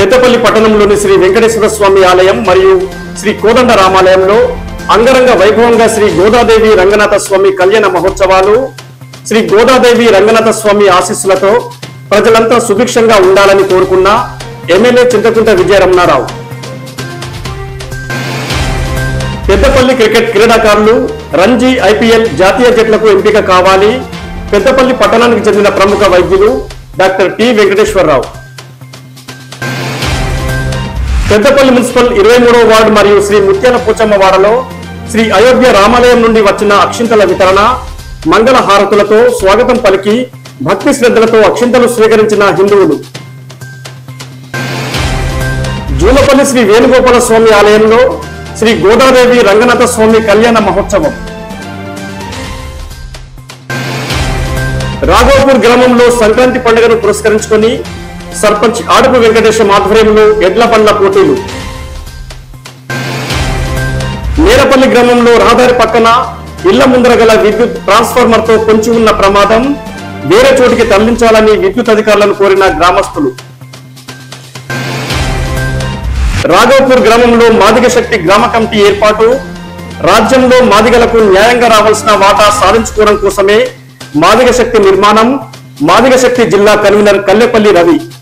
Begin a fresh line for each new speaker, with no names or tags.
పెద్దపల్లి పట్టణంలోని శ్రీ వెంకటేశ్వర స్వామి ఆలయం మరియు శ్రీ కోదండ రామాలయంలో అంగరంగ వైభవంగా శ్రీ గోదాదేవి రంగనాథ స్వామి కళ్యాణ మహోత్సవాలు శ్రీ గోదాదేవి రంగనాథ స్వామి ఆశీస్సులతో ప్రజలంతా సుభిక్షంగా ఉండాలని కోరుకున్న ఎమ్మెల్యే చింతకుంట విజయరమణారావు. పెద్దపల్లి క్రికెట్ క్రీడాకారులు రంజీ ఐపీఎల్ జాతీయ జట్లకు ఎంపిక కావాలి. పెద్దపల్లి పట్టణానికి చెందిన ప్రముఖ వైద్యులు doctor T Venkateswararao. Peddapalli municipal 23వ వార్డు మరియు శ్రీ ముత్యాల పోచమ్మ వాడలో శ్రీ అయోధ్య రామాలయం నుండి వచ్చిన అక్షింతల వితరణ, మంగళ హారతులతో స్వాగతం పలికి భక్తి శ్రద్ధలతో అక్షింతలు స్వీకరించిన హిందువులు. జూలపల్లి శ్రీ వేణుగోపాల స్వామి ఆలయంలో శ్రీ గోదాదేవి రంగనాథ స్వామి కళ్యాణ మహోత్సవం. రాఘవపూర్ గ్రామంలో సంక్రాంతి పండుగను పురస్కరించుకొని సర్పంచ్ ఆడుపు వెంకటేశం ఆధ్వర్యంలో ఎడ్ల బండ్ల పోటీలు. నేరపల్లి గ్రామంలో రహదారి పక్కన ఇళ్ల ముందర గల విద్యుత్ ట్రాన్స్ఫార్మర్ తో పొంచి ఉన్న ప్రమాదం, వేరే చోటికి తరలించాలని విద్యుత్ అధికారులను కోరిన గ్రామస్తులు. రాఘవపూర్ గ్రామంలో మాదిగ శక్తి గ్రామ కమిటీ ఏర్పాటు. రాజ్యంలో మాదిగలకు న్యాయంగా రావాల్సిన వాటా సాధించుకోవడం కోసమే మాదిగ శక్తి నిర్మాణం. మాదిగ శక్తి జిల్లా కన్వీనర్ కల్లెపల్లి రవి.